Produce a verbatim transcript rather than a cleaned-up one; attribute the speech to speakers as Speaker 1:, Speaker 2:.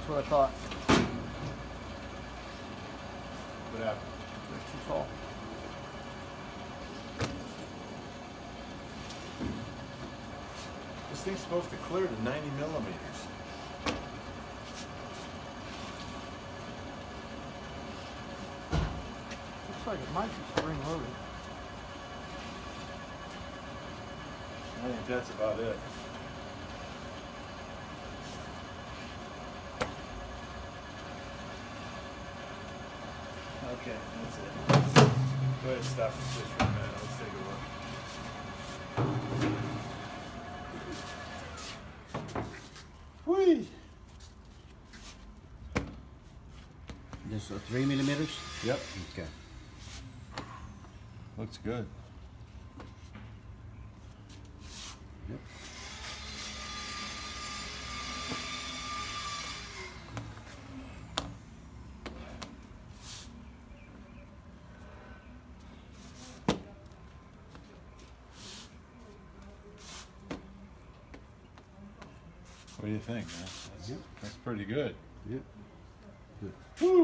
Speaker 1: That's what I thought.
Speaker 2: What happened?
Speaker 1: They're too tall.
Speaker 2: This thing's supposed to clear to ninety millimeters.
Speaker 1: Looks like it might be spring loaded.
Speaker 2: I think that's about it. Okay, that's it. Go ahead and stop the switch for a minute. Let's take a look. Whee!
Speaker 3: Just uh, three millimeters?
Speaker 2: Yep.
Speaker 3: Okay.
Speaker 2: Looks good.
Speaker 3: Yep.
Speaker 2: What do you think, man? That's,
Speaker 3: Yep.
Speaker 2: that's pretty good.
Speaker 3: Yep. Good.
Speaker 2: Woo!